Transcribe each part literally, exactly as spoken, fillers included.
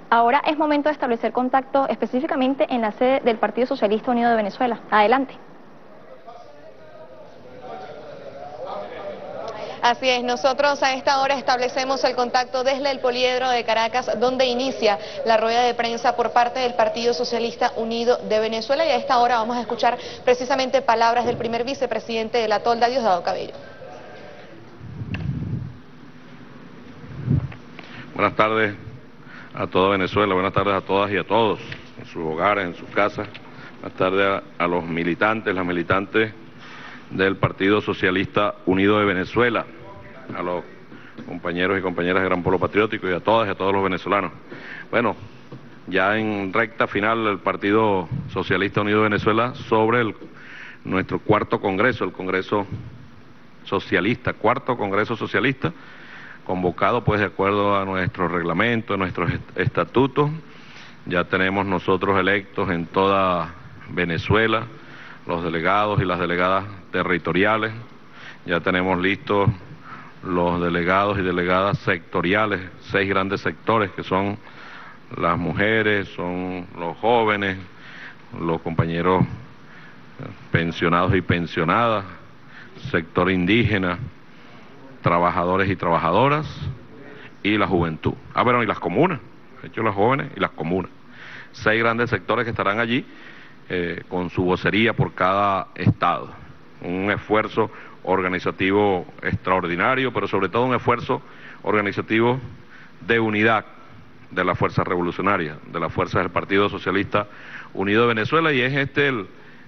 Ahora es momento de establecer contacto específicamente en la sede del Partido Socialista Unido de Venezuela. Adelante. Así es, nosotros a esta hora establecemos el contacto desde el Poliedro de Caracas, donde inicia la rueda de prensa por parte del Partido Socialista Unido de Venezuela, y a esta hora vamos a escuchar precisamente palabras del primer vicepresidente de la Tolda, Diosdado Cabello. Buenas tardes a toda Venezuela, buenas tardes a todas y a todos, en sus hogares, en sus casas. Buenas tardes a, a los militantes, las militantes del Partido Socialista Unido de Venezuela, a los compañeros y compañeras de Gran Polo Patriótico y a todas y a todos los venezolanos. Bueno, ya en recta final el Partido Socialista Unido de Venezuela sobre el, nuestro cuarto congreso, el Congreso Socialista, cuarto Congreso Socialista, convocado pues de acuerdo a nuestro reglamento, a nuestros estatutos. Ya tenemos nosotros electos en toda Venezuela los delegados y las delegadas territoriales, ya tenemos listos los delegados y delegadas sectoriales, seis grandes sectores que son las mujeres, son los jóvenes, los compañeros pensionados y pensionadas, sector indígena, trabajadores y trabajadoras y la juventud. Ah, bueno, y las comunas, de hecho las jóvenes y las comunas. Seis grandes sectores que estarán allí eh, con su vocería por cada estado. Un esfuerzo organizativo extraordinario, pero sobre todo un esfuerzo organizativo de unidad de las fuerzas revolucionarias, de las fuerzas del Partido Socialista Unido de Venezuela, y es este el,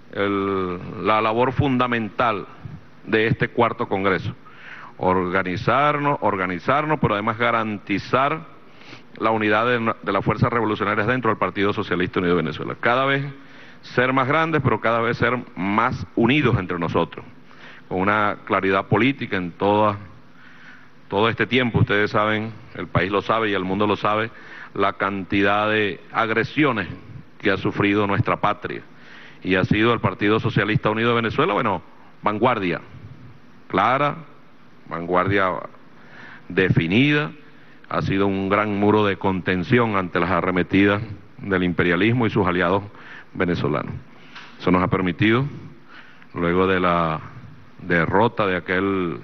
el, la labor fundamental de este cuarto congreso. Organizarnos, organizarnos, pero además garantizar la unidad de, de las fuerzas revolucionarias dentro del Partido Socialista Unido de Venezuela. Cada vez ser más grandes, pero cada vez ser más unidos entre nosotros, con una claridad política en toda, todo este tiempo. Ustedes saben, el país lo sabe y el mundo lo sabe, la cantidad de agresiones que ha sufrido nuestra patria, y ha sido el Partido Socialista Unido de Venezuela, bueno, vanguardia, clara, vanguardia definida, ha sido un gran muro de contención ante las arremetidas del imperialismo y sus aliados venezolanos. Eso nos ha permitido, luego de la derrota de aquel,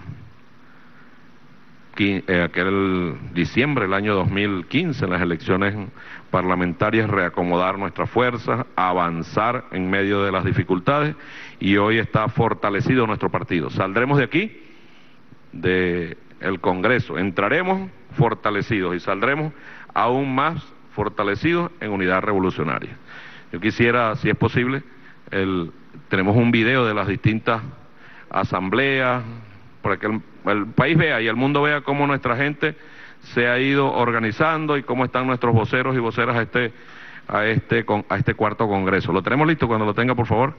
eh, aquel diciembre del año dos mil quince en las elecciones parlamentarias, reacomodar nuestras fuerzas, avanzar en medio de las dificultades, y hoy está fortalecido nuestro partido. Saldremos de aquí, de el Congreso, entraremos fortalecidos y saldremos aún más fortalecidos en unidad revolucionaria. Yo quisiera, si es posible, el, tenemos un video de las distintas asambleas, para que el, el país vea y el mundo vea cómo nuestra gente se ha ido organizando y cómo están nuestros voceros y voceras a este, a este, a este cuarto congreso. ¿Lo tenemos listo? Cuando lo tenga, por favor.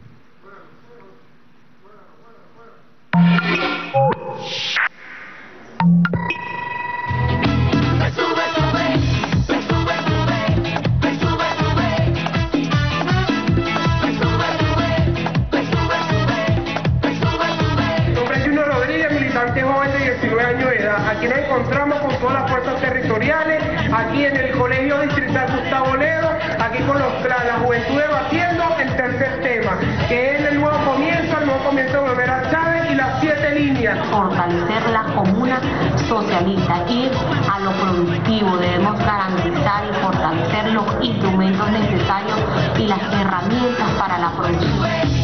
Joven de diecinueve años de edad. Aquí nos encontramos con todas las fuerzas territoriales, aquí en el Colegio Distrital Gustavo Ledo, aquí con los, la, la juventud debatiendo el tercer tema, que es el nuevo comienzo, el nuevo comienzo de volver a Chávez y las siete líneas. Fortalecer la comuna socialista, ir a lo productivo, debemos garantizar y fortalecer los instrumentos necesarios y las herramientas para la producción.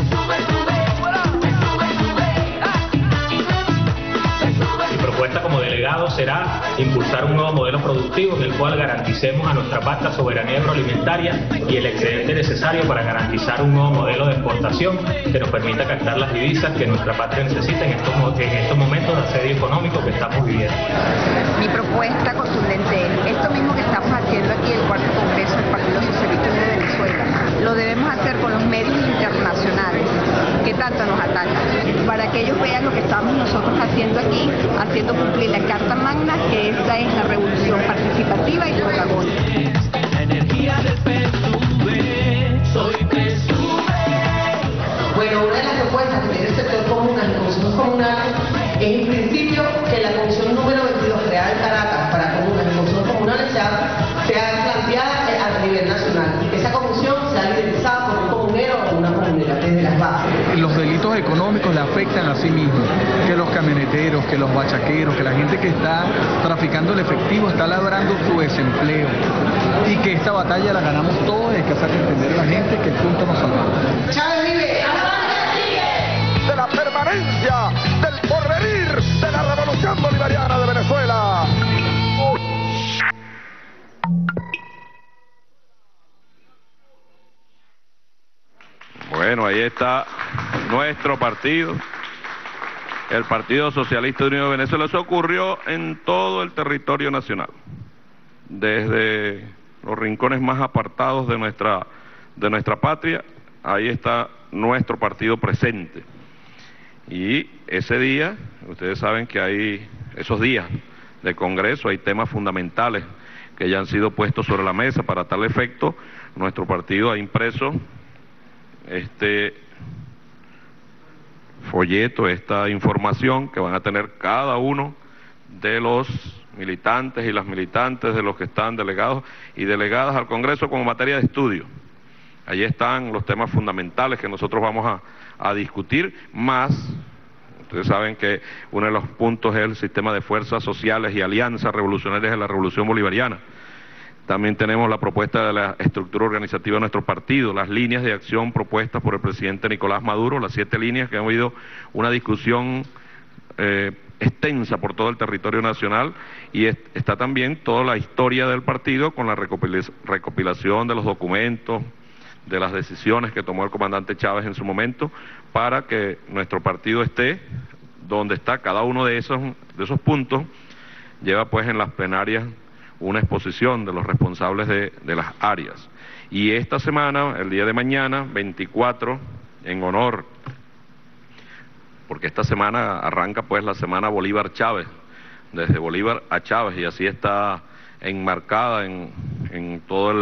Como delegado será impulsar un nuevo modelo productivo en el cual garanticemos a nuestra vasta soberanía agroalimentaria y el excedente necesario para garantizar un nuevo modelo de exportación que nos permita captar las divisas que nuestra patria necesita en estos, en estos momentos de asedio económico que estamos viviendo. Mi propuesta contundente es esto mismo que estamos haciendo aquí en el cuarto congreso del Partido Socialista Unido de Venezuela. Lo debemos hacer con los medios internacionales que tanto nos atacan, para que ellos vean lo que estamos nosotros haciendo aquí, haciendo cumplir la Carta Magna, que esta es la revolución participativa y protagónica. Bueno, una de las propuestas que tiene el sector comunal, las comisiones comunales, es en principio que la comisión número veintidós creada en Caracas para comunas y comisiones comunales sea, sea afectan a sí mismos, que los camioneteros, que los bachaqueros, que la gente que está traficando el efectivo está labrando su desempleo, y que esta batalla la ganamos todos, y hay que hacer entender a la gente que el punto nos salva. Chávez vive. De la permanencia, del porvenir, de la revolución bolivariana de Venezuela. Bueno, ahí está nuestro partido, el Partido Socialista Unido de Venezuela. Eso ocurrió en todo el territorio nacional, desde los rincones más apartados de nuestra, de nuestra patria. Ahí está nuestro partido presente. Y ese día, ustedes saben que hay esos días de Congreso, hay temas fundamentales que ya han sido puestos sobre la mesa. Para tal efecto, nuestro partido ha impreso este folleto, esta información que van a tener cada uno de los militantes y las militantes, de los que están delegados y delegadas al Congreso como materia de estudio. Allí están los temas fundamentales que nosotros vamos a, a discutir, más, ustedes saben que uno de los puntos es el sistema de fuerzas sociales y alianzas revolucionarias de la Revolución Bolivariana. También tenemos la propuesta de la estructura organizativa de nuestro partido, las líneas de acción propuestas por el presidente Nicolás Maduro, las siete líneas que han habido una discusión eh, extensa por todo el territorio nacional, y es, está también toda la historia del partido con la recopilación de los documentos, de las decisiones que tomó el comandante Chávez en su momento, para que nuestro partido esté donde está. Cada uno de esos, de esos puntos lleva pues en las plenarias una exposición de los responsables de, de las áreas. Y esta semana, el día de mañana, veinticuatro, en honor, porque esta semana arranca pues la semana Bolívar-Chávez, desde Bolívar a Chávez, y así está enmarcada en, en todos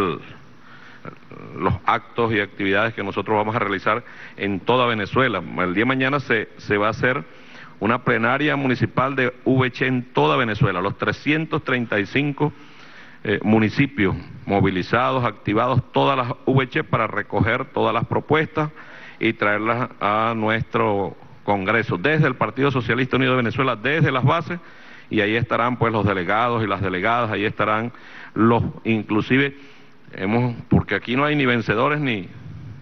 los actos y actividades que nosotros vamos a realizar en toda Venezuela. El día de mañana se, se va a hacer una plenaria municipal de V H en toda Venezuela, los trescientos treinta y cinco eh, municipios movilizados, activados, todas las V H para recoger todas las propuestas y traerlas a nuestro Congreso, desde el Partido Socialista Unido de Venezuela, desde las bases, y ahí estarán pues los delegados y las delegadas, ahí estarán los, inclusive, hemos, porque aquí no hay ni vencedores ni,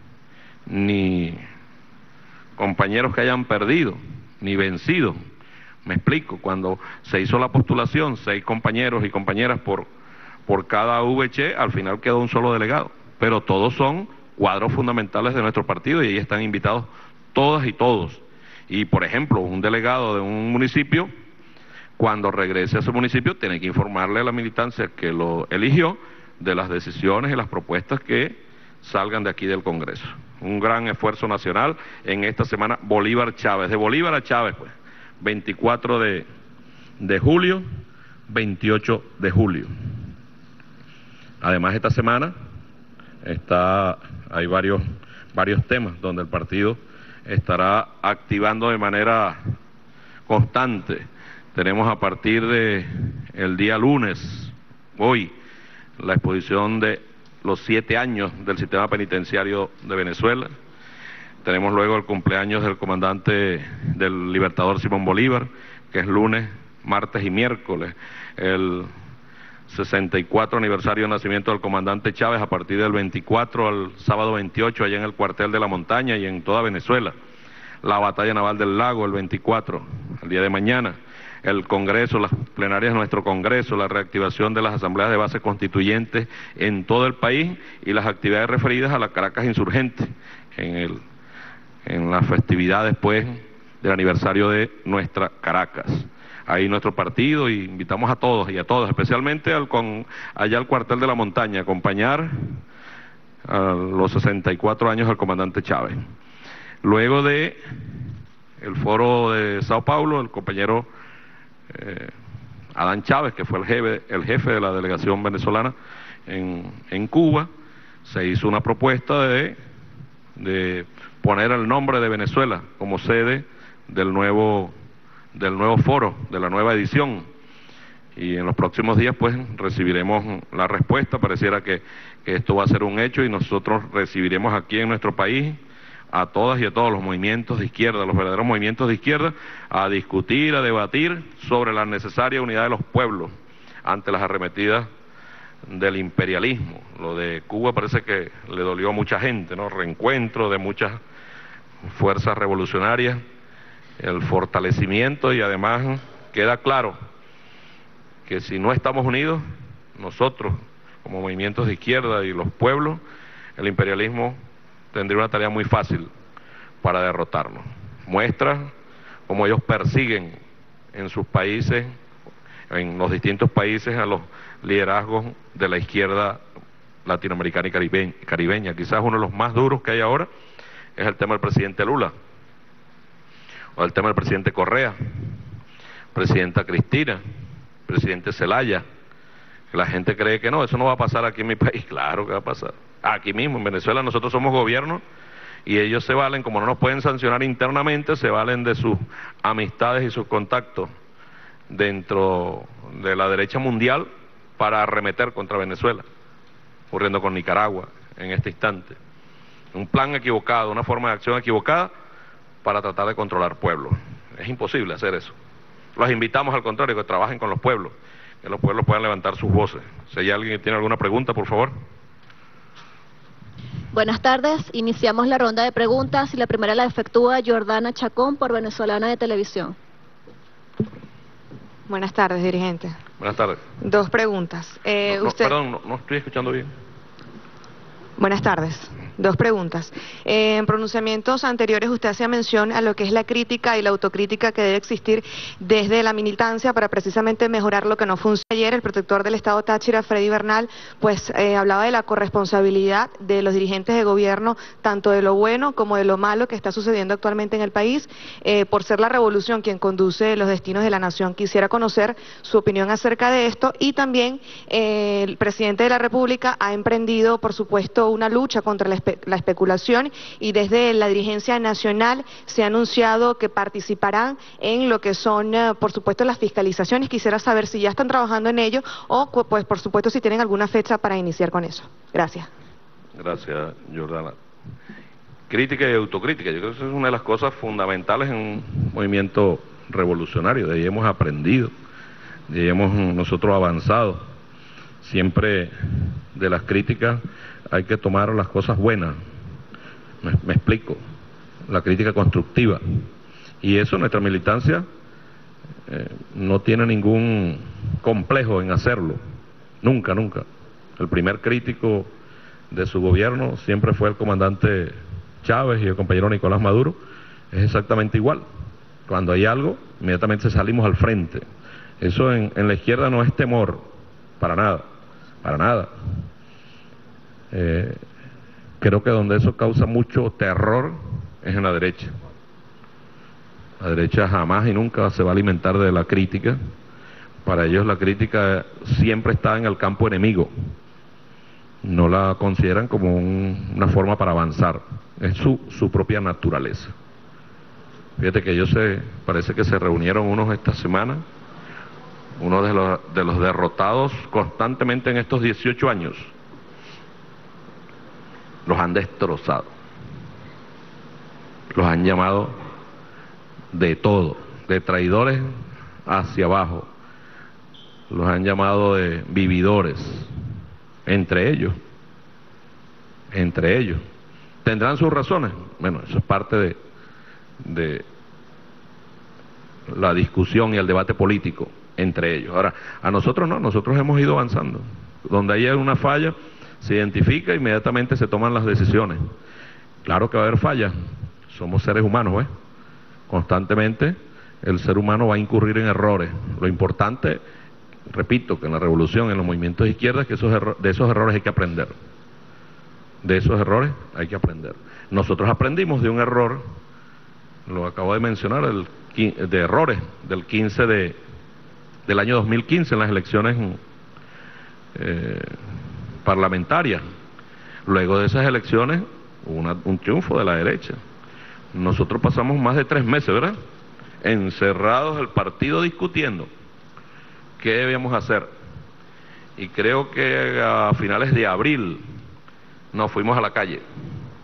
ni compañeros que hayan perdido, ni vencido. Me explico, cuando se hizo la postulación, seis compañeros y compañeras por, por cada V H, al final quedó un solo delegado, pero todos son cuadros fundamentales de nuestro partido y ahí están invitados todas y todos. Y por ejemplo, un delegado de un municipio, cuando regrese a su municipio, tiene que informarle a la militancia que lo eligió de las decisiones y las propuestas que salgan de aquí del Congreso. Un gran esfuerzo nacional en esta semana Bolívar-Chávez, de Bolívar a Chávez, pues, veinticuatro de julio, veintiocho de julio. Además, esta semana está, hay varios, varios temas donde el partido estará activando de manera constante. Tenemos a partir de el día lunes, hoy, la exposición de los siete años del sistema penitenciario de Venezuela. Tenemos luego el cumpleaños del comandante del Libertador Simón Bolívar, que es lunes, martes y miércoles. El sesenta y cuatro aniversario de nacimiento del comandante Chávez, a partir del veinticuatro al sábado veintiocho, allá en el cuartel de la Montaña y en toda Venezuela. La batalla naval del Lago, el veinticuatro, el día de mañana. El Congreso, las plenarias de nuestro Congreso, la reactivación de las asambleas de base constituyentes en todo el país y las actividades referidas a la Caracas insurgente en, el, en las festividades pues del aniversario de nuestra Caracas. Ahí nuestro partido, y invitamos a todos y a todas, especialmente al con, allá al cuartel de la Montaña, a acompañar a los sesenta y cuatro años del comandante Chávez. Luego de el foro de Sao Paulo, el compañero Eh, Adán Chávez, que fue el jefe, el jefe de la delegación venezolana en, en Cuba, se hizo una propuesta de, de poner el nombre de Venezuela como sede del nuevo, del nuevo foro, de la nueva edición, y en los próximos días pues recibiremos la respuesta. Pareciera que, que esto va a ser un hecho y nosotros recibiremos aquí en nuestro país a todas y a todos los movimientos de izquierda, los verdaderos movimientos de izquierda, a discutir, a debatir sobre la necesaria unidad de los pueblos ante las arremetidas del imperialismo. Lo de Cuba parece que le dolió a mucha gente, ¿no? Reencuentro de muchas fuerzas revolucionarias, el fortalecimiento, y además queda claro que si no estamos unidos, nosotros como movimientos de izquierda y los pueblos, el imperialismo tendría una tarea muy fácil para derrotarnos. Muestra cómo ellos persiguen en sus países, en los distintos países, a los liderazgos de la izquierda latinoamericana y caribe caribeña. Quizás uno de los más duros que hay ahora es el tema del presidente Lula, o el tema del presidente Correa, presidenta Cristina, presidente Zelaya, que la gente cree que no, eso no va a pasar aquí en mi país. Claro que va a pasar. Aquí mismo, en Venezuela, nosotros somos gobierno y ellos se valen, como no nos pueden sancionar internamente, se valen de sus amistades y sus contactos dentro de la derecha mundial para arremeter contra Venezuela, ocurriendo con Nicaragua en este instante. Un plan equivocado, una forma de acción equivocada para tratar de controlar pueblos. Es imposible hacer eso. Los invitamos, al contrario, que trabajen con los pueblos, que los pueblos puedan levantar sus voces. Si hay alguien que tiene alguna pregunta, por favor. Buenas tardes, iniciamos la ronda de preguntas y la primera la efectúa Jordana Chacón por Venezolana de Televisión. Buenas tardes, dirigente. Buenas tardes. Dos preguntas. Eh, no, no, usted... Perdón, no, no estoy escuchando bien. Buenas tardes. Dos preguntas. Eh, en pronunciamientos anteriores usted hacía mención a lo que es la crítica y la autocrítica que debe existir desde la militancia para precisamente mejorar lo que no funciona. Ayer el protector del Estado Táchira, Freddy Bernal, pues eh, hablaba de la corresponsabilidad de los dirigentes de gobierno, tanto de lo bueno como de lo malo que está sucediendo actualmente en el país, eh, por ser la revolución quien conduce los destinos de la nación. Quisiera conocer su opinión acerca de esto, y también eh, el presidente de la República ha emprendido, por supuesto, una lucha contra la espe la especulación, y desde la dirigencia nacional se ha anunciado que participarán en lo que son, uh, por supuesto, las fiscalizaciones. Quisiera saber si ya están trabajando en ello o, pues, por supuesto, si tienen alguna fecha para iniciar con eso. Gracias. Gracias, Jordana. Crítica y autocrítica, yo creo que eso es una de las cosas fundamentales en un movimiento revolucionario. De ahí hemos aprendido, de ahí hemos nosotros avanzado. Siempre de las críticas hay que tomar las cosas buenas. Me, me explico, la crítica constructiva. Y eso nuestra militancia eh, no tiene ningún complejo en hacerlo. Nunca, nunca. El primer crítico de su gobierno siempre fue el comandante Chávez y el compañero Nicolás Maduro. Es exactamente igual. Cuando hay algo, inmediatamente salimos al frente. Eso en, en la izquierda no es temor, para nada, para nada. Eh, creo que donde eso causa mucho terror es en la derecha. La derecha jamás y nunca se va a alimentar de la crítica. Para ellos la crítica siempre está en el campo enemigo. No la consideran como un, una forma para avanzar. Es su, su propia naturaleza. Fíjate que ellos se, parece que se reunieron unos esta semana, uno de los, de los derrotados constantemente en estos dieciocho años. Los han destrozado, los han llamado de todo, de traidores hacia abajo, los han llamado de vividores, entre ellos, entre ellos. ¿Tendrán sus razones? Bueno, eso es parte de, de la discusión y el debate político entre ellos. Ahora, a nosotros no, nosotros hemos ido avanzando. Donde hay una falla, se identifica, inmediatamente se toman las decisiones. Claro que va a haber fallas, somos seres humanos, ¿eh? Constantemente el ser humano va a incurrir en errores. Lo importante, repito, que en la revolución, en los movimientos de izquierda, es que esos erro- de esos errores hay que aprender. De esos errores hay que aprender. Nosotros aprendimos de un error, lo acabo de mencionar, el, de errores del quince de, del año dos mil quince en las elecciones eh, parlamentarias. Luego de esas elecciones hubo una, un triunfo de la derecha. Nosotros pasamos más de tres meses, ¿verdad?, encerrados el partido discutiendo qué debíamos hacer. Y creo que a finales de abril nos fuimos a la calle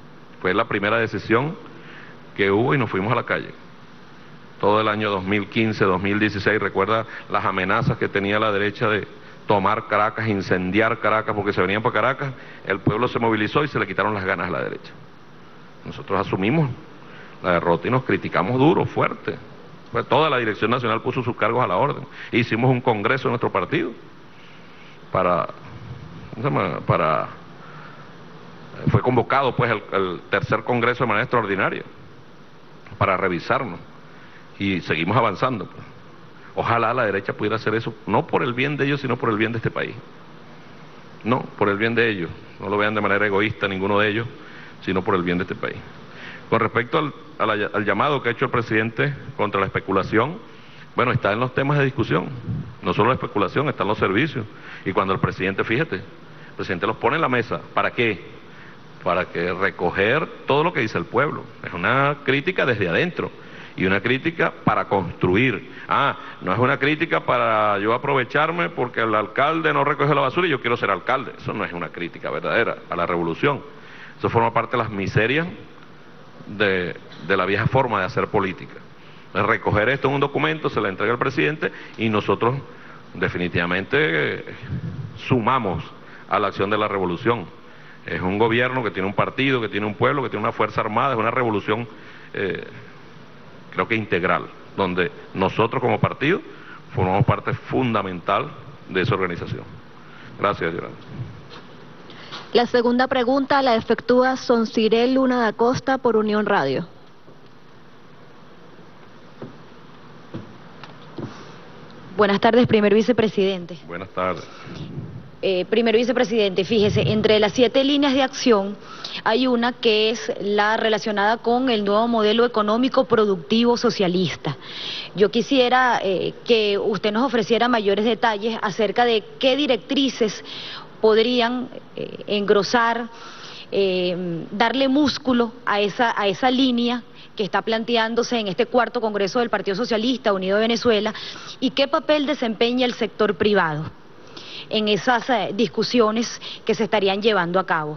Fue la primera decisión que hubo y nos fuimos a la calle. Todo el año dos mil quince, dos mil dieciséis, recuerda las amenazas que tenía la derecha de tomar Caracas, incendiar Caracas porque se venían para Caracas. El pueblo se movilizó y se le quitaron las ganas a la derecha. Nosotros asumimos la derrota y nos criticamos duro, fuerte. Pues toda la Dirección Nacional puso sus cargos a la orden. Hicimos un congreso en nuestro partido para, ¿cómo se llama? para fue convocado pues el, el tercer congreso de manera extraordinaria para revisarnos y seguimos avanzando. Pues. Ojalá la derecha pudiera hacer eso, no por el bien de ellos, sino por el bien de este país. No, por el bien de ellos. No lo vean de manera egoísta ninguno de ellos, sino por el bien de este país. Con respecto al, al, al llamado que ha hecho el presidente contra la especulación, bueno, está en los temas de discusión. No solo la especulación, están los servicios. Y cuando el presidente, fíjate, el presidente los pone en la mesa, ¿para qué? Para que recoger todo lo que dice el pueblo. Es una crítica desde adentro y una crítica para construir. Ah, no es una crítica para yo aprovecharme porque el alcalde no recoge la basura y yo quiero ser alcalde. Eso no es una crítica verdadera a la revolución. Eso forma parte de las miserias de, de la vieja forma de hacer política. Es recoger esto en un documento, se le entrega al presidente y nosotros definitivamente sumamos a la acción de la revolución. Es un gobierno que tiene un partido, que tiene un pueblo, que tiene una fuerza armada, es una revolución eh, creo que integral, donde nosotros como partido formamos parte fundamental de esa organización. Gracias, Yolanda. La segunda pregunta la efectúa Soncirel Luna da Costa por Unión Radio. Buenas tardes, primer vicepresidente. Buenas tardes. Eh, primer vicepresidente, fíjese, entre las siete líneas de acción hay una que es la relacionada con el nuevo modelo económico productivo socialista. Yo quisiera eh, que usted nos ofreciera mayores detalles acerca de qué directrices podrían eh, engrosar, eh, darle músculo a esa, a esa línea que está planteándose en este cuarto Congreso del Partido Socialista Unido de Venezuela, y qué papel desempeña el sector privado en esas eh, discusiones que se estarían llevando a cabo.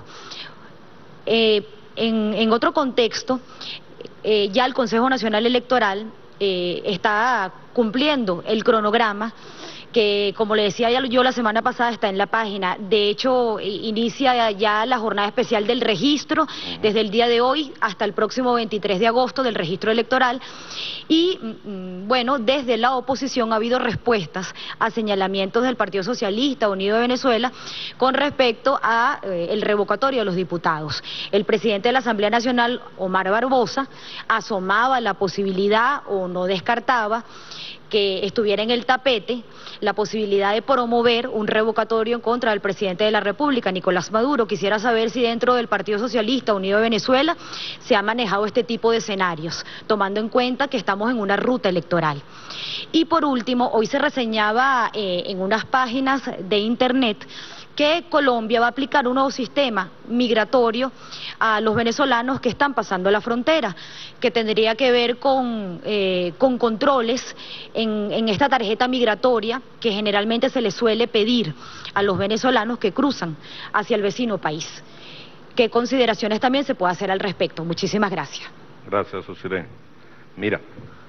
Eh, en, en otro contexto, eh, ya el Consejo Nacional Electoral eh, está cumpliendo el cronograma que, como le decía yo la semana pasada, está en la página. De hecho, inicia ya la jornada especial del registro desde el día de hoy hasta el próximo veintitrés de agosto del registro electoral. Y bueno, desde la oposición ha habido respuestas a señalamientos del Partido Socialista Unido de Venezuela con respecto a eh, el revocatorio de los diputados. El presidente de la Asamblea Nacional, Omar Barbosa, asomaba la posibilidad o no descartaba que estuviera en el tapete la posibilidad de promover un revocatorio en contra del presidente de la República, Nicolás Maduro. Quisiera saber si dentro del Partido Socialista Unido de Venezuela se ha manejado este tipo de escenarios, tomando en cuenta que estamos en una ruta electoral. Y por último, hoy se reseñaba eh, en unas páginas de internet que Colombia va a aplicar un nuevo sistema migratorio a los venezolanos que están pasando la frontera, que tendría que ver con, eh, con controles en, en esta tarjeta migratoria que generalmente se les suele pedir a los venezolanos que cruzan hacia el vecino país. ¿Qué consideraciones también se puede hacer al respecto? Muchísimas gracias. Gracias, Susiré. Mira,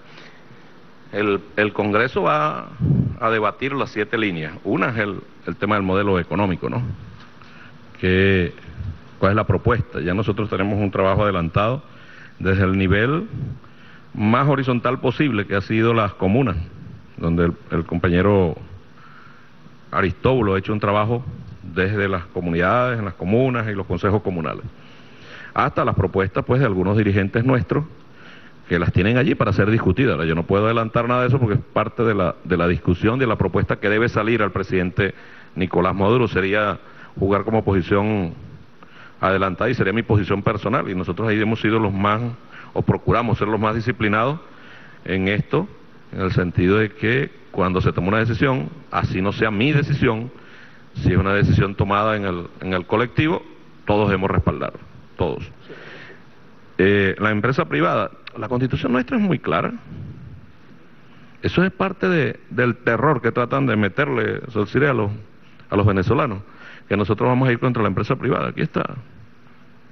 el, el Congreso va a debatir las siete líneas. Una es el, el tema del modelo económico, ¿no? Que, ¿cuál es la propuesta? Ya nosotros tenemos un trabajo adelantado desde el nivel más horizontal posible, que ha sido las comunas, donde el, el compañero Aristóbulo ha hecho un trabajo desde las comunidades, en las comunas y los consejos comunales, hasta las propuestas pues de algunos dirigentes nuestros que las tienen allí para ser discutidas. Ahora, yo no puedo adelantar nada de eso porque es parte de la, de la discusión, de la propuesta que debe salir al presidente Nicolás Maduro. Sería jugar como posición adelantada y sería mi posición personal, y nosotros ahí hemos sido los más, o procuramos ser los más disciplinados en esto, en el sentido de que cuando se toma una decisión, así no sea mi decisión, si es una decisión tomada en el, en el colectivo, todos debemos respaldar, todos. Eh, la empresa privada, la Constitución nuestra es muy clara. Eso es parte de, del terror que tratan de meterle a los, a los venezolanos, que nosotros vamos a ir contra la empresa privada. Aquí está.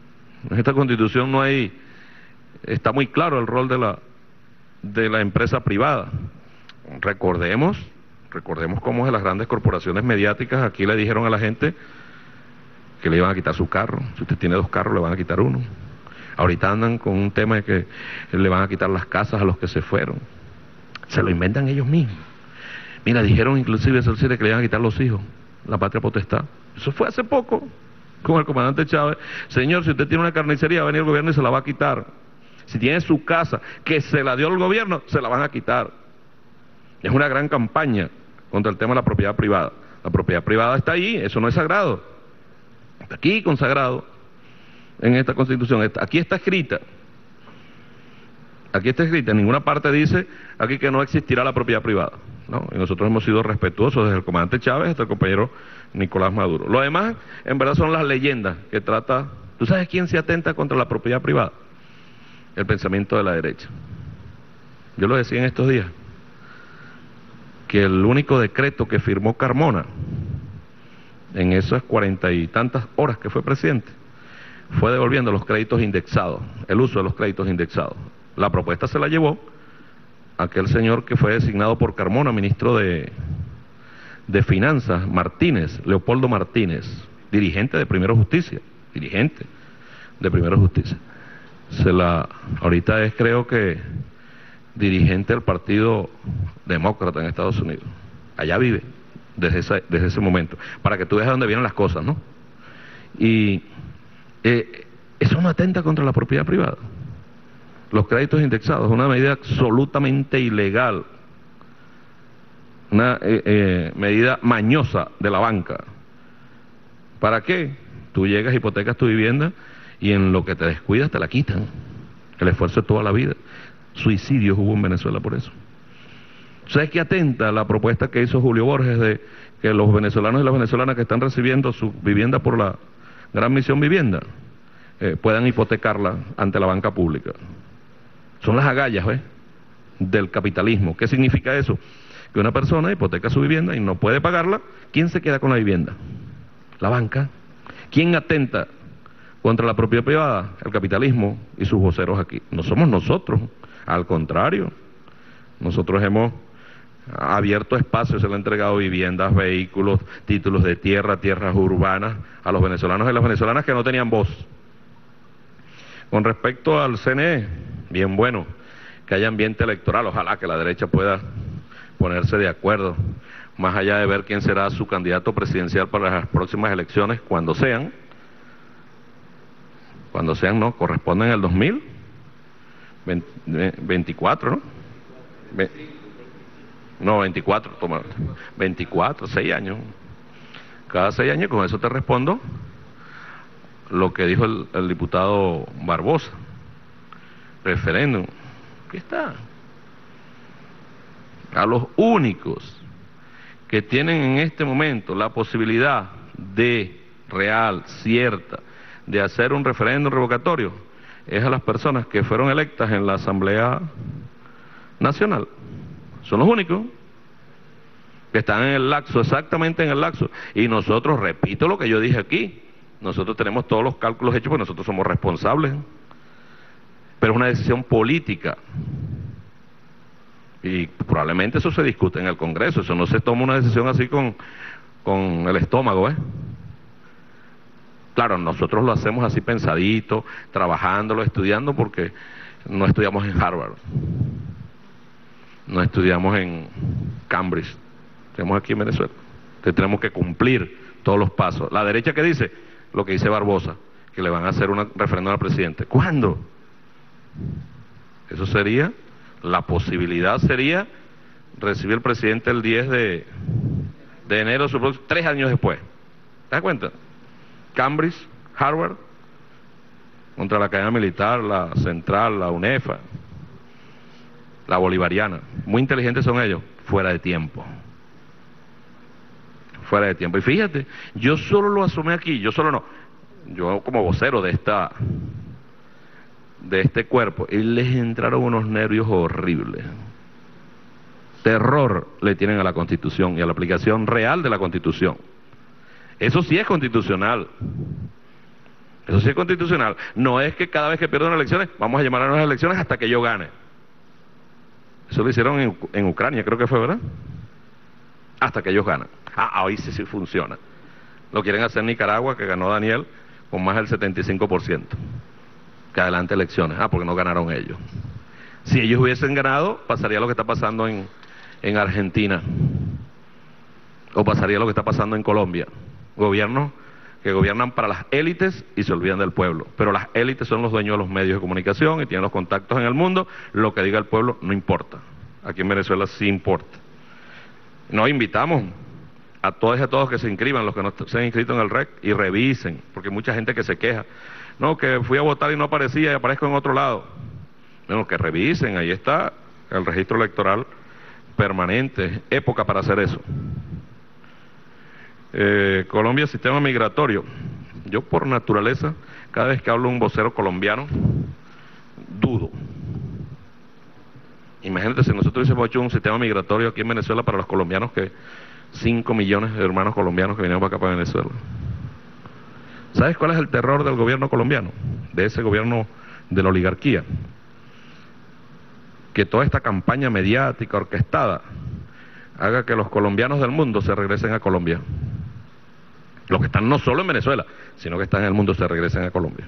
En esta Constitución no hay, está muy claro el rol de la, de la empresa privada. Recordemos, recordemos cómo de las grandes corporaciones mediáticas aquí le dijeron a la gente que le iban a quitar su carro. Si usted tiene dos carros, le van a quitar uno. Ahorita andan con un tema de que le van a quitar las casas a los que se fueron. Se lo inventan ellos mismos. Mira, dijeron inclusive eso sí, que le iban a quitar los hijos, la patria potestad. Eso fue hace poco, con el comandante Chávez. Señor, si usted tiene una carnicería, va a venir el gobierno y se la va a quitar. Si tiene su casa, que se la dio el gobierno, se la van a quitar. Es una gran campaña contra el tema de la propiedad privada. La propiedad privada está ahí, eso no es sagrado. Está aquí consagrado en esta Constitución. Aquí está escrita. Aquí está escrita. En ninguna parte dice aquí que no existirá la propiedad privada, ¿no? Y nosotros hemos sido respetuosos desde el comandante Chávez hasta el compañero Nicolás Maduro. Lo demás, en verdad, son las leyendas que trata. ¿Tú sabes quién se atenta contra la propiedad privada? El pensamiento de la derecha. Yo lo decía en estos días, que el único decreto que firmó Carmona en esas cuarenta y tantas horas que fue presidente fue devolviendo los créditos indexados, el uso de los créditos indexados. La propuesta se la llevó aquel señor que fue designado por Carmona, ministro de, de Finanzas, Martínez, Leopoldo Martínez, dirigente de Primero Justicia, dirigente de Primero Justicia. Se la, ahorita es, creo que, dirigente del Partido Demócrata en Estados Unidos. Allá vive, desde, esa, desde ese momento, para que tú veas de dónde vienen las cosas, ¿no? Y eh, eso no atenta contra la propiedad privada. Los créditos indexados, una medida absolutamente ilegal, una eh, eh, medida mañosa de la banca. ¿Para qué? Tú llegas, hipotecas tu vivienda y en lo que te descuidas te la quitan. El esfuerzo de toda la vida. Suicidios hubo en Venezuela por eso. ¿Sabes qué atenta la propuesta que hizo Julio Borges de que los venezolanos y las venezolanas que están recibiendo su vivienda por la Gran Misión Vivienda eh, puedan hipotecarla ante la banca pública? Son las agallas, ¿ves?, del capitalismo. ¿Qué significa eso? Que una persona hipoteca su vivienda y no puede pagarla. ¿Quién se queda con la vivienda? La banca. ¿Quién atenta contra la propiedad privada? El capitalismo y sus voceros aquí. No somos nosotros, al contrario. Nosotros hemos abierto espacios, se le han entregado viviendas, vehículos, títulos de tierra, tierras urbanas a los venezolanos y las venezolanas que no tenían voz. Con respecto al C N E, bien bueno que haya ambiente electoral, ojalá que la derecha pueda ponerse de acuerdo, más allá de ver quién será su candidato presidencial para las próximas elecciones, cuando sean, cuando sean, no, corresponden al dos mil veinticuatro, ¿no? Ve, no, veinticuatro, toma, veinticuatro, seis años. Cada seis años, con eso te respondo lo que dijo el, el diputado Barbosa. Referéndum. Aquí está. A los únicos que tienen en este momento la posibilidad de, real, cierta, de hacer un referéndum revocatorio, es a las personas que fueron electas en la Asamblea Nacional. Son los únicos que están en el laxo, exactamente en el laxo. Y nosotros, repito lo que yo dije aquí, nosotros tenemos todos los cálculos hechos porque nosotros somos responsables. Pero es una decisión política. Y probablemente eso se discute en el Congreso, eso no se toma una decisión así con, con el estómago, ¿eh? Claro, nosotros lo hacemos así pensadito, trabajándolo, estudiando, porque no estudiamos en Harvard, no estudiamos en Cambridge, estudiamos aquí en Venezuela. Entonces tenemos que cumplir todos los pasos. La derecha que dice, lo que dice Barbosa, que le van a hacer un referéndum al presidente. ¿Cuándo? Eso sería, la posibilidad sería recibir el presidente el diez de, de enero, tres años después. ¿Te das cuenta? Cambridge, Harvard, contra la cadena militar, la central, la UNEFA, la bolivariana. Muy inteligentes son ellos, fuera de tiempo. Fuera de tiempo. Y fíjate, yo solo lo asumí aquí, yo solo no, yo como vocero de esta, de este cuerpo, y les entraron unos nervios horribles. Terror le tienen a la Constitución y a la aplicación real de la Constitución. Eso sí es constitucional. Eso sí es constitucional. No es que cada vez que pierdan elecciones, vamos a llamar a nuevas elecciones hasta que yo gane. Eso lo hicieron en, en Ucrania, creo que fue, ¿verdad? Hasta que ellos ganan. Ah, hoy sí, sí funciona. Lo quieren hacer en Nicaragua, que ganó Daniel, con más del setenta y cinco por ciento. Que adelante elecciones. Ah, porque no ganaron ellos. Si ellos hubiesen ganado, pasaría lo que está pasando en, en Argentina. O pasaría lo que está pasando en Colombia. Gobiernos que gobiernan para las élites y se olvidan del pueblo. Pero las élites son los dueños de los medios de comunicación y tienen los contactos en el mundo. Lo que diga el pueblo no importa. Aquí en Venezuela sí importa. Nos invitamos a todos y a todos que se inscriban, los que no se han inscrito en el R E C, y revisen, porque hay mucha gente que se queja. No, que fui a votar y no aparecía y aparezco en otro lado. Bueno, que revisen, ahí está el registro electoral permanente, época para hacer eso. Eh, Colombia, sistema migratorio. Yo por naturaleza, cada vez que hablo un vocero colombiano, dudo. Imagínate si nosotros hubiésemos hecho un sistema migratorio aquí en Venezuela para los colombianos, que cinco millones de hermanos colombianos que vinieron para acá, para Venezuela. ¿Sabes cuál es el terror del gobierno colombiano? De ese gobierno de la oligarquía. Que toda esta campaña mediática orquestada haga que los colombianos del mundo se regresen a Colombia. Los que están no solo en Venezuela, sino que están en el mundo se regresen a Colombia.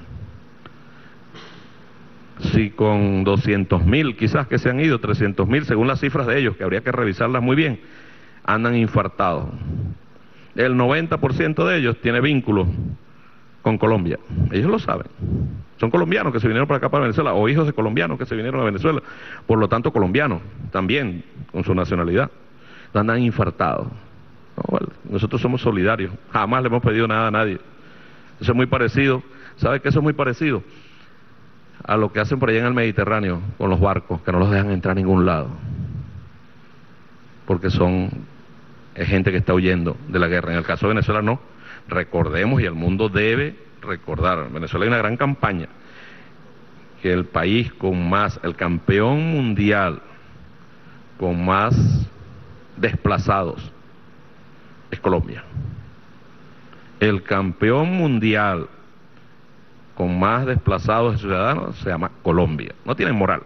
Si con doscientos mil quizás que se han ido, trescientos mil según las cifras de ellos, que habría que revisarlas muy bien, andan infartados. El noventa por ciento de ellos tiene vínculos con Colombia. Ellos lo saben. Son colombianos que se vinieron para acá, para Venezuela, o hijos de colombianos que se vinieron a Venezuela. Por lo tanto, colombianos también, con su nacionalidad. Andan infartados. No, vale. Nosotros somos solidarios. Jamás le hemos pedido nada a nadie. Eso es muy parecido. ¿Sabe qué? Eso es muy parecido a lo que hacen por allá en el Mediterráneo con los barcos, que no los dejan entrar a ningún lado. Porque son es gente que está huyendo de la guerra. En el caso de Venezuela no. Recordemos, y el mundo debe recordar, en Venezuela hay una gran campaña, que el país con más, el campeón mundial con más desplazados es Colombia. El campeón mundial con más desplazados de ciudadanos se llama Colombia. No tienen moral.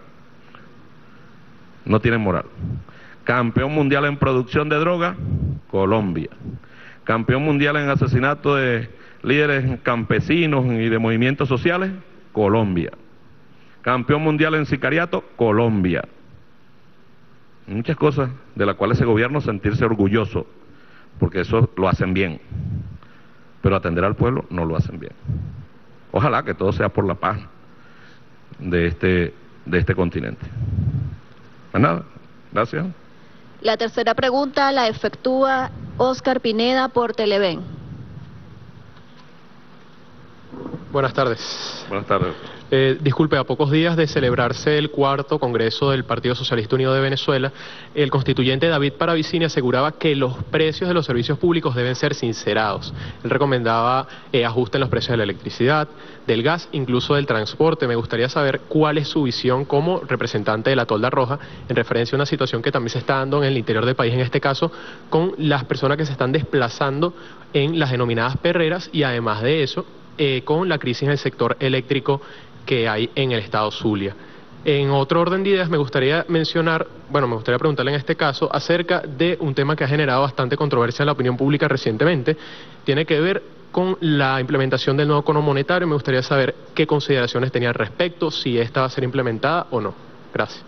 No tienen moral. Campeón mundial en producción de droga, Colombia. Campeón mundial en asesinato de líderes campesinos y de movimientos sociales, Colombia. Campeón mundial en sicariato, Colombia. Muchas cosas de las cuales ese gobierno sentirse orgulloso, porque eso lo hacen bien. Pero atender al pueblo no lo hacen bien. Ojalá que todo sea por la paz de este, de este continente. Más nada, gracias. La tercera pregunta la efectúa Oscar Pineda por Televen. Buenas tardes. Buenas tardes. Eh, disculpe, a pocos días de celebrarse el cuarto Congreso del Partido Socialista Unido de Venezuela, el constituyente David Paravicini aseguraba que los precios de los servicios públicos deben ser sincerados. Él recomendaba eh, ajuste en los precios de la electricidad, del gas, incluso del transporte. Me gustaría saber cuál es su visión como representante de la Tolda Roja en referencia a una situación que también se está dando en el interior del país, en este caso, con las personas que se están desplazando en las denominadas perreras y además de eso, eh, con la crisis en el sector eléctrico que hay en el estado Zulia. En otro orden de ideas me gustaría mencionar, bueno, me gustaría preguntarle en este caso acerca de un tema que ha generado bastante controversia en la opinión pública recientemente. Tiene que ver con la implementación del nuevo cono monetario. Me gustaría saber qué consideraciones tenía al respecto, si esta va a ser implementada o no. Gracias.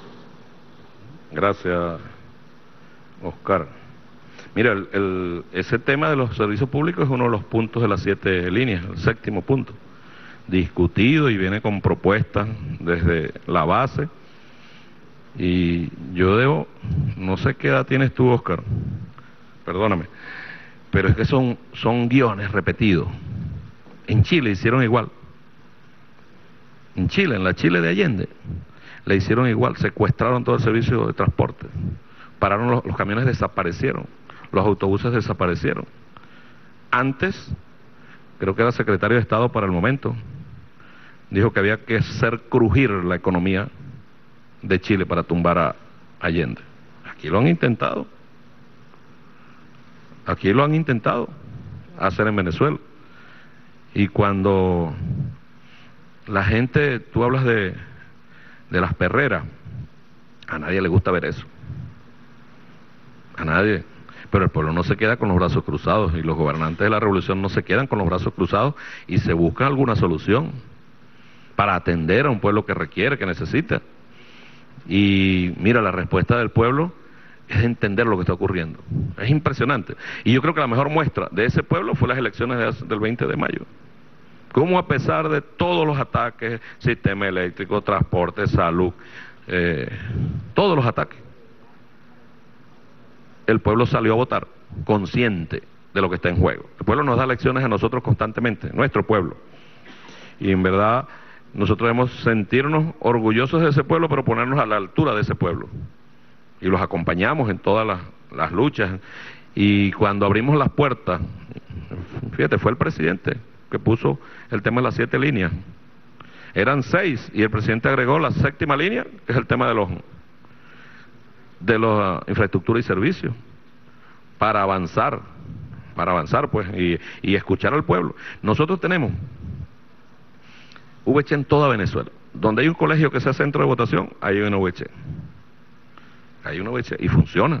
Gracias, Oscar. Mira, el, el, ese tema de los servicios públicos es uno de los puntos de las siete líneas, el séptimo punto. Discutido y viene con propuestas desde la base. Y yo debo, no sé qué edad tienes tú, Oscar, perdóname, pero es que son, son guiones repetidos. En Chile hicieron igual. En Chile, en la Chile de Allende, le hicieron igual, secuestraron todo el servicio de transporte, pararon los, los camiones, desaparecieron, los autobuses desaparecieron. Antes, creo que era secretario de Estado para el momento, dijo que había que hacer crujir la economía de Chile para tumbar a Allende. Aquí lo han intentado. Aquí lo han intentado hacer en Venezuela. Y cuando la gente, tú hablas de, de las perreras, a nadie le gusta ver eso. A nadie. Pero el pueblo no se queda con los brazos cruzados y los gobernantes de la revolución no se quedan con los brazos cruzados y se busca alguna solución para atender a un pueblo que requiere, que necesita. Y mira, la respuesta del pueblo es entender lo que está ocurriendo. Es impresionante. Y yo creo que la mejor muestra de ese pueblo fue las elecciones de, del veinte de mayo. Cómo a pesar de todos los ataques, sistema eléctrico, transporte, salud, eh, todos los ataques, el pueblo salió a votar, consciente de lo que está en juego. El pueblo nos da lecciones a nosotros constantemente, nuestro pueblo. Y en verdad, nosotros debemos sentirnos orgullosos de ese pueblo, pero ponernos a la altura de ese pueblo. Y los acompañamos en todas las, las luchas. Y cuando abrimos las puertas, fíjate, fue el presidente que puso el tema de las siete líneas. Eran seis, y el presidente agregó la séptima línea, que es el tema de los de la infraestructura y servicios, para avanzar, para avanzar pues, y, y escuchar al pueblo. Nosotros tenemos V H en toda Venezuela. Donde hay un colegio que sea centro de votación, hay una V H. Hay una V H y funciona.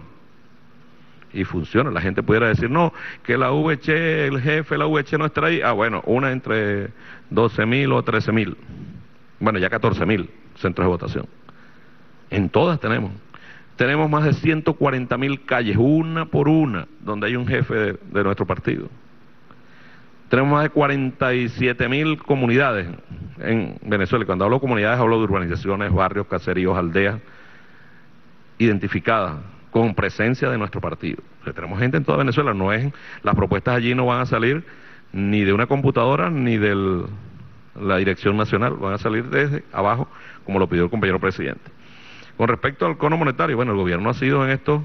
Y funciona. La gente pudiera decir, no, que la V H, el jefe de la V H no está ahí. Ah, bueno, una entre doce mil o trece mil. Bueno, ya catorce mil centros de votación. En todas tenemos. Tenemos más de ciento cuarenta mil calles, una por una, donde hay un jefe de, de nuestro partido. Tenemos más de cuarenta y siete mil comunidades en Venezuela. Y cuando hablo de comunidades, hablo de urbanizaciones, barrios, caseríos, aldeas, identificadas con presencia de nuestro partido. O sea, tenemos gente en toda Venezuela. No es, las propuestas allí no van a salir ni de una computadora ni de la dirección nacional, van a salir desde abajo, como lo pidió el compañero presidente. Con respecto al cono monetario, bueno, el gobierno ha sido en esto,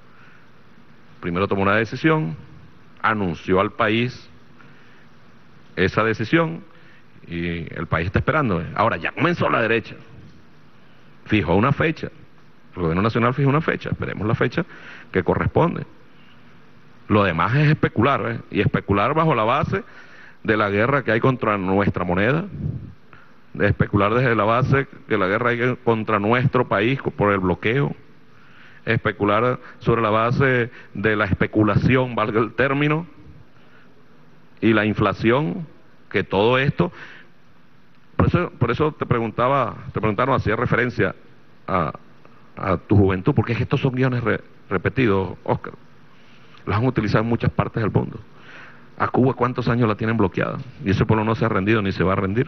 primero tomó una decisión, anunció al país esa decisión y el país está esperando. Ahora ya comenzó la derecha, fijó una fecha, el gobierno nacional fijó una fecha, esperemos la fecha que corresponde. Lo demás es especular, ¿eh? Y especular bajo la base de la guerra que hay contra nuestra moneda, de especular desde la base que la guerra hay contra nuestro país por el bloqueo, especular sobre la base de la especulación, valga el término, y la inflación, que todo esto, por eso, por eso te preguntaba, te preguntaron, hacía referencia a, a tu juventud, porque es que estos son guiones re, repetidos, Oscar, los han utilizado en muchas partes del mundo. A Cuba, ¿cuántos años la tienen bloqueada? Y ese pueblo no se ha rendido ni se va a rendir.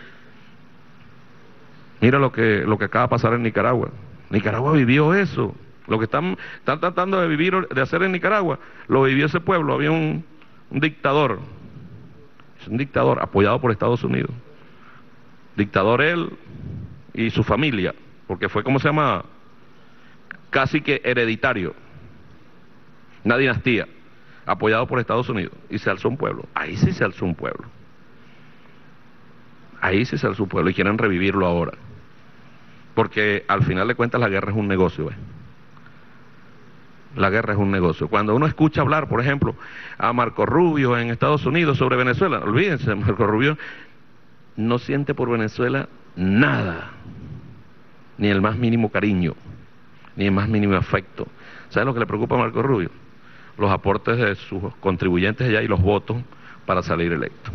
Mira lo que, lo que acaba de pasar en Nicaragua. Nicaragua vivió eso. Lo que están, están tratando de vivir, de hacer en Nicaragua, lo vivió ese pueblo. Había un, un dictador, un dictador apoyado por Estados Unidos. Dictador él y su familia, porque fue, ¿cómo se llama? Casi que hereditario. Una dinastía, apoyado por Estados Unidos. Y se alzó un pueblo. Ahí sí se alzó un pueblo. Ahí sí se alzó un pueblo y quieren revivirlo ahora. Porque al final de cuentas la guerra es un negocio, ¿ves? La guerra es un negocio. Cuando uno escucha hablar, por ejemplo, a Marco Rubio en Estados Unidos sobre Venezuela, olvídense, Marco Rubio no siente por Venezuela nada, ni el más mínimo cariño, ni el más mínimo afecto. ¿Saben lo que le preocupa a Marco Rubio? Los aportes de sus contribuyentes allá y los votos para salir electo.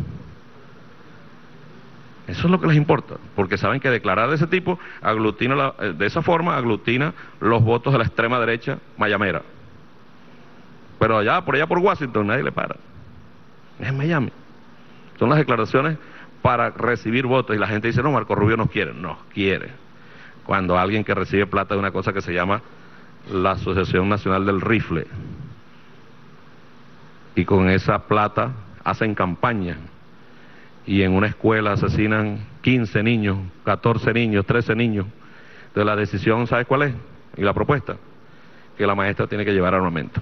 Eso es lo que les importa, porque saben que declarar de ese tipo, aglutina la, de esa forma, aglutina los votos de la extrema derecha mayamera. Pero allá, por allá por Washington, nadie le para. Es en Miami. Son las declaraciones para recibir votos, y la gente dice, no, Marco Rubio nos quiere. Nos quiere. Cuando alguien que recibe plata de una cosa que se llama la Asociación Nacional del Rifle, y con esa plata hacen campaña, y en una escuela asesinan quince niños, catorce niños, trece niños. Entonces la decisión, ¿sabes cuál es? Y la propuesta, que la maestra tiene que llevar armamento.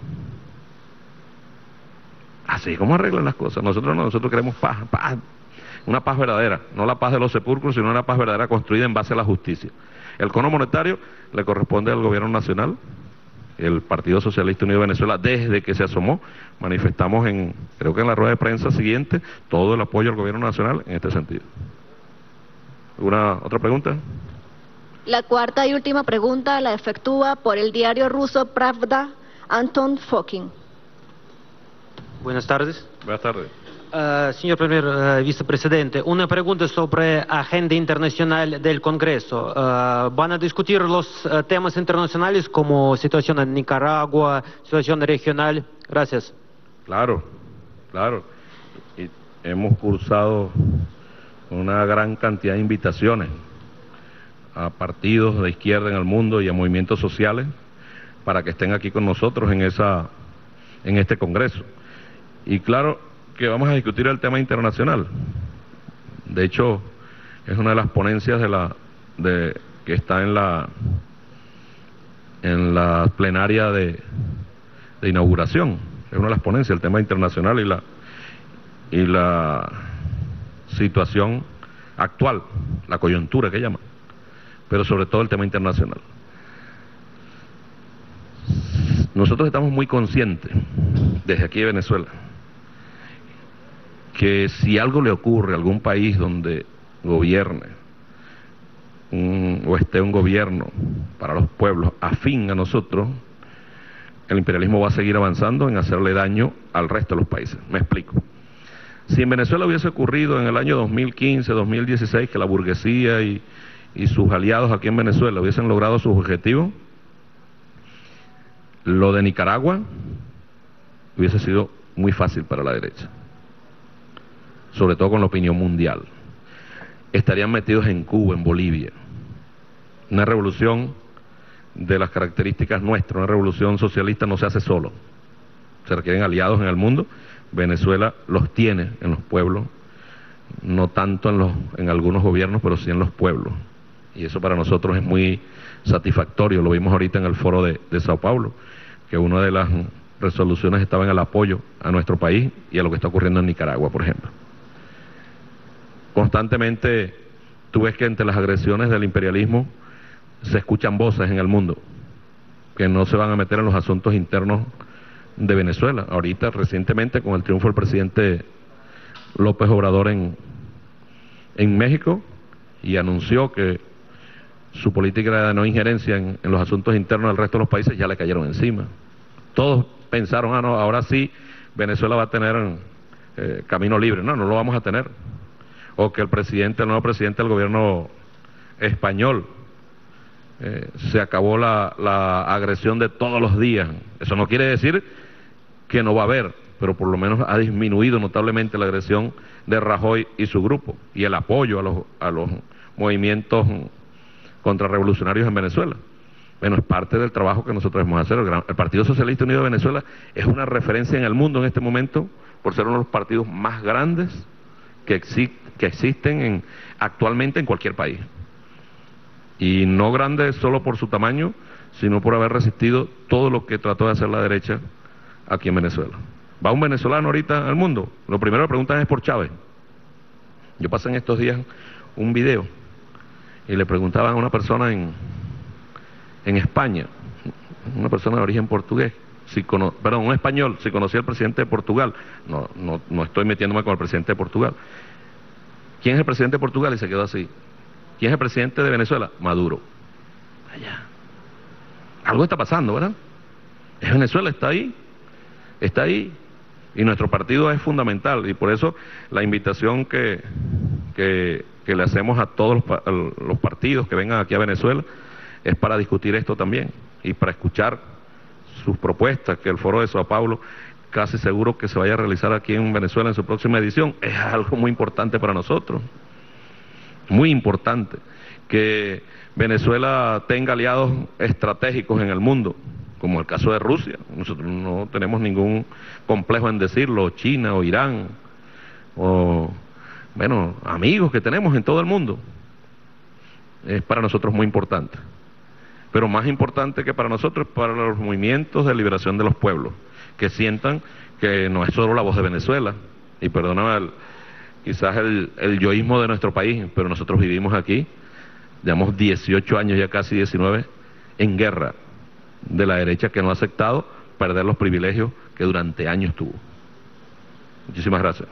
Así como arreglan las cosas. Nosotros no, nosotros queremos paz, paz, una paz verdadera, no la paz de los sepulcros, sino una paz verdadera construida en base a la justicia. El cono monetario le corresponde al gobierno nacional, el Partido Socialista Unido de Venezuela, desde que se asomó, manifestamos en, creo que en la rueda de prensa siguiente, todo el apoyo al gobierno nacional en este sentido. ¿Alguna otra pregunta? La cuarta y última pregunta la efectúa por el diario ruso Pravda, Anton Fokin. Buenas tardes. Buenas tardes. Uh, señor primer uh, vicepresidente, una pregunta sobre agenda internacional del Congreso. Uh, ¿Van a discutir los uh, temas internacionales como situación en Nicaragua, situación regional? Gracias. Claro, claro. Y hemos cursado una gran cantidad de invitaciones a partidos de izquierda en el mundo y a movimientos sociales para que estén aquí con nosotros en esa, en este Congreso. Y claro que vamos a discutir el tema internacional. De hecho, es una de las ponencias de la de que está en la en la plenaria de, de inauguración. Es una de las ponencias, el tema internacional y la y la situación actual, la coyuntura que llaman, pero sobre todo el tema internacional. Nosotros estamos muy conscientes, desde aquí de Venezuela, que si algo le ocurre a algún país donde gobierne un, o esté un gobierno para los pueblos afín a nosotros, el imperialismo va a seguir avanzando en hacerle daño al resto de los países. Me explico. Si en Venezuela hubiese ocurrido en el año dos mil quince, dos mil dieciséis, que la burguesía y, y sus aliados aquí en Venezuela hubiesen logrado sus objetivos, lo de Nicaragua hubiese sido muy fácil para la derecha, sobre todo con la opinión mundial. Estarían metidos en Cuba, en Bolivia. Una revolución de las características nuestras, una revolución socialista no se hace solo. Se requieren aliados en el mundo. Venezuela los tiene en los pueblos, no tanto en, los, en algunos gobiernos, pero sí en los pueblos. Y eso para nosotros es muy satisfactorio. Lo vimos ahorita en el foro de, de Sao Paulo, que una de las resoluciones estaba en el apoyo a nuestro país y a lo que está ocurriendo en Nicaragua, por ejemplo. Constantemente tú ves que entre las agresiones del imperialismo se escuchan voces en el mundo que no se van a meter en los asuntos internos de Venezuela. Ahorita, recientemente, con el triunfo del presidente López Obrador en, en México, y anunció que su política era de no injerencia en, en los asuntos internos del resto de los países, ya le cayeron encima. Todos pensaron, ah, no, ahora sí Venezuela va a tener eh, camino libre. No, no lo vamos a tener. O que el presidente, el nuevo presidente del gobierno español, eh, se acabó la, la agresión de todos los días. Eso no quiere decir que no va a haber, pero por lo menos ha disminuido notablemente la agresión de Rajoy y su grupo, y el apoyo a los, a los movimientos contrarrevolucionarios en Venezuela. Bueno, es parte del trabajo que nosotros debemos hacer. El, gran, el Partido Socialista Unido de Venezuela es una referencia en el mundo en este momento, por ser uno de los partidos más grandes que, exi que existen en, actualmente en cualquier país. Y no grande solo por su tamaño, sino por haber resistido todo lo que trató de hacer la derecha aquí en Venezuela. ¿Va un venezolano ahorita al mundo? Lo primero que preguntan es por Chávez. Yo pasé en estos días un video y le preguntaban a una persona en, en España, una persona de origen portugués, si cono, perdón, un español, si conocía al presidente de Portugal. No, no, no estoy metiéndome con el presidente de Portugal. ¿Quién es el presidente de Portugal? Y se quedó así. ¿Quién es el presidente de Venezuela? Maduro. Allá. Algo está pasando, ¿verdad? Venezuela está ahí, está ahí, y nuestro partido es fundamental, y por eso la invitación que, que, que le hacemos a todos los, a los partidos que vengan aquí a Venezuela es para discutir esto también, y para escuchar sus propuestas, que el foro de Sao Paulo casi seguro que se vaya a realizar aquí en Venezuela en su próxima edición. Es algo muy importante para nosotros, muy importante, que Venezuela tenga aliados estratégicos en el mundo, como el caso de Rusia. Nosotros no tenemos ningún complejo en decirlo, China o Irán, o, bueno, amigos que tenemos en todo el mundo. Es para nosotros muy importante. Pero más importante que para nosotros es para los movimientos de liberación de los pueblos, que sientan que no es solo la voz de Venezuela, y perdóname el, quizás el, el yoísmo de nuestro país, pero nosotros vivimos aquí, llevamos dieciocho años, ya casi diecinueve, en guerra, de la derecha que no ha aceptado perder los privilegios que durante años tuvo. Muchísimas gracias.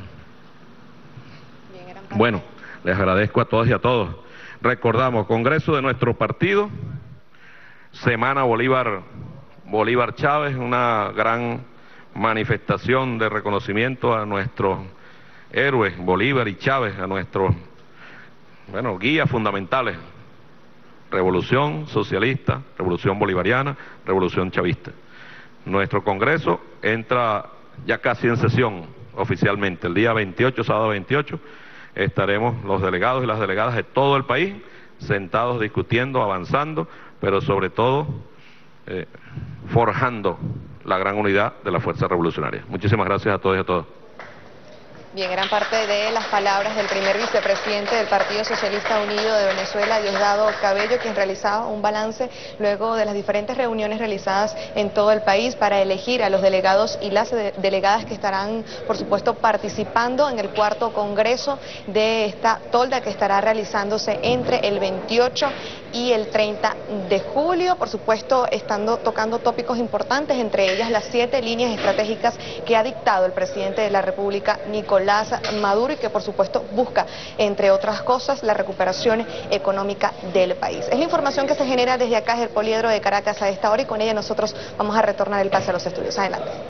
Bueno, les agradezco a todas y a todos. Recordamos, Congreso de nuestro partido, Semana Bolívar, Bolívar Chávez, una gran manifestación de reconocimiento a nuestros héroes, Bolívar y Chávez, a nuestros, bueno, guías fundamentales. Revolución socialista, revolución bolivariana, revolución chavista. Nuestro Congreso entra ya casi en sesión oficialmente. El día veintiocho, sábado veintiocho, estaremos los delegados y las delegadas de todo el país sentados discutiendo, avanzando, pero sobre todo eh, forjando la gran unidad de la fuerza revolucionaria. Muchísimas gracias a todos y a todas. Bien, eran parte de las palabras del primer vicepresidente del Partido Socialista Unido de Venezuela, Diosdado Cabello, quien realizaba un balance luego de las diferentes reuniones realizadas en todo el país para elegir a los delegados y las de delegadas que estarán, por supuesto, participando en el cuarto congreso de esta tolda que estará realizándose entre el veintiocho y el treinta de julio, por supuesto, estando tocando tópicos importantes, entre ellas las siete líneas estratégicas que ha dictado el presidente de la República, Nicolás Maduro, y que por supuesto busca, entre otras cosas, la recuperación económica del país. Es la información que se genera desde acá, desde el Poliedro de Caracas a esta hora, y con ella nosotros vamos a retornar el pase a los estudios. Adelante.